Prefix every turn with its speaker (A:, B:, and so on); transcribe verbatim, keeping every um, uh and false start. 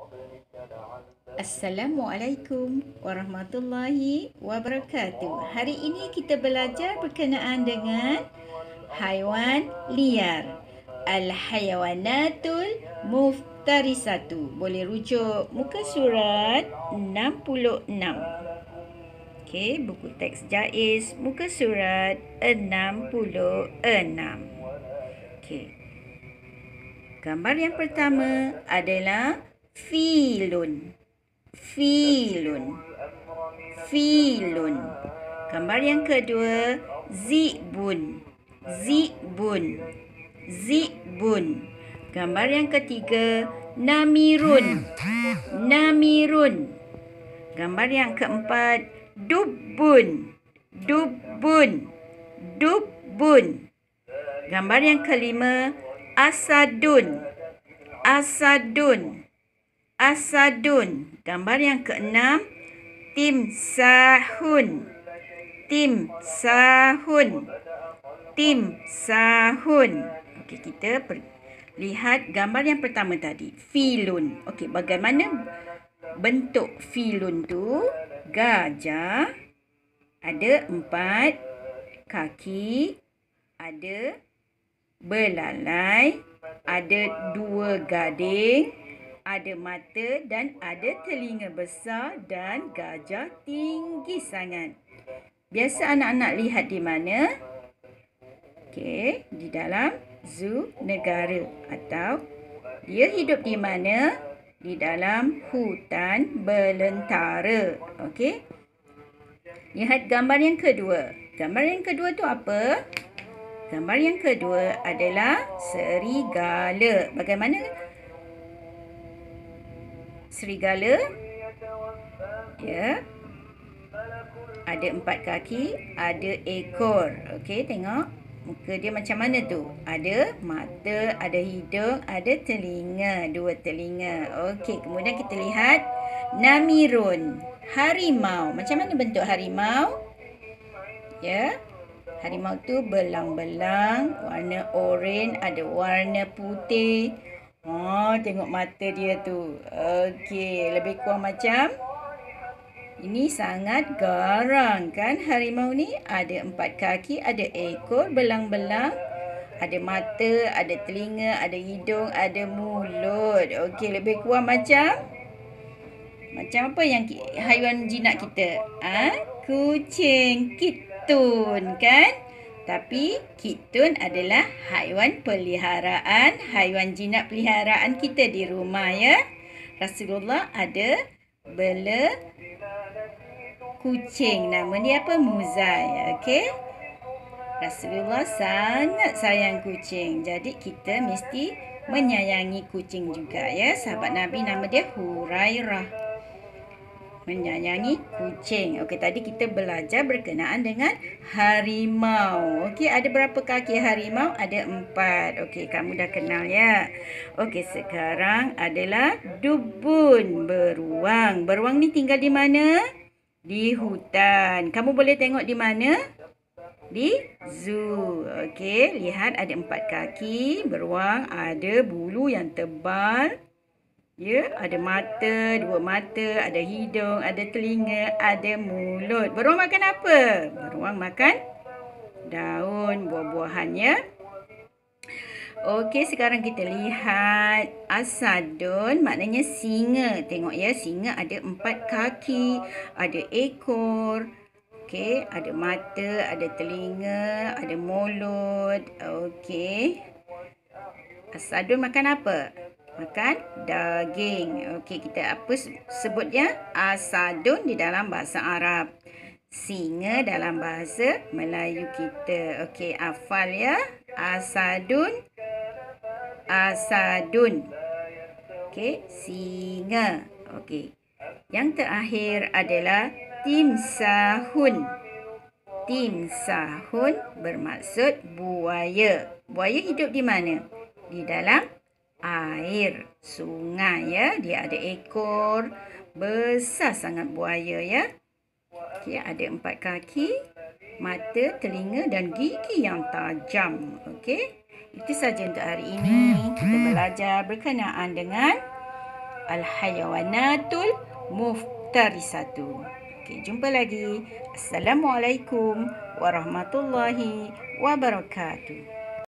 A: Assalamualaikum warahmatullahi wabarakatuh. Hari ini kita belajar berkenaan dengan haiwan liar. Al-hayawanatul muftarisatu. Boleh rujuk muka surat enam puluh enam. Okey, buku teks Jaiz muka surat enam puluh enam. Okey. Gambar yang pertama adalah filun. Filun. Filun. Gambar yang kedua, zibun. Zibun. Zibun. Gambar yang ketiga, namirun. Namirun. Gambar yang keempat, dubbun. Dubbun. Dubbun. Gambar yang kelima, asadun. Asadun. Asadun. Gambar yang keenam, timsahun. Timsahun. Timsahun. Okey, kita lihat gambar yang pertama tadi, filun. Okey, bagaimana bentuk filun tu? Gajah ada empat kaki, ada belalai, ada dua gading, ada mata dan ada telinga besar dan gajah tinggi sangat. Biasa anak-anak lihat di mana? Okey, di dalam zoo negara, atau dia hidup di mana? Di dalam hutan belantara. Okey. Lihat gambar yang kedua. Gambar yang kedua tu apa? Gambar yang kedua adalah serigala. Bagaimana serigala? Ya. Ada empat kaki, ada ekor. Okey, tengok muka dia macam mana tu? Ada mata, ada hidung, ada telinga, dua telinga. Okey, kemudian kita lihat namirun, harimau. Macam mana bentuk harimau? Ya. Harimau tu belang-belang, warna oranye, ada warna putih. Oh, tengok mata dia tu. Okey, lebih kurang macam ini, sangat garang kan harimau ni? Ada empat kaki, ada ekor, belang-belang, ada mata, ada telinga, ada hidung, ada mulut. Okey, lebih kurang macam macam apa yang haiwan jinak kita? Ah, ha? Kucing, kitun kan? Tapi kitun adalah haiwan peliharaan, haiwan jinak peliharaan kita di rumah, ya. Rasulullah ada bela kucing, nama dia apa? Muzai. Okey. Rasulullah sangat sayang kucing. Jadi kita mesti menyayangi kucing juga, ya. Sahabat Nabi nama dia Hurairah. Menyayangi kucing. Okey, tadi kita belajar berkenaan dengan harimau. Okey, ada berapa kaki harimau? Ada empat. Okey, kamu dah kenal, ya. Okey, sekarang adalah dubun, beruang. Beruang ni tinggal di mana? Di hutan. Kamu boleh tengok di mana? Di zoo. Okey, lihat ada empat kaki. Beruang ada bulu yang tebal. Ya, ada mata, dua mata, ada hidung, ada telinga, ada mulut. Beruang makan apa? Beruang makan daun, buah-buahan, ya. Okey, sekarang kita lihat asadun, maknanya singa. Tengok, ya, singa ada empat kaki, ada ekor. Okey, ada mata, ada telinga, ada mulut. Okey. Asadun makan apa? Makan daging. Okey, kita apa sebutnya? Asadun di dalam bahasa Arab. Singa dalam bahasa Melayu kita. Okey, hafal, ya. Asadun. Asadun. Okey, singa. Okey. Yang terakhir adalah timsahun. Timsahun bermaksud buaya. Buaya hidup di mana? Di dalam air, sungai, ya. Dia ada ekor, besar sangat buaya, ya. Okey, ada empat kaki, mata, telinga dan gigi yang tajam. Okey, itu saja untuk hari ini. Kita belajar berkenaan dengan al-hayawanatul muftarisatu. Okey, jumpa lagi. Assalamualaikum warahmatullahi wabarakatuh.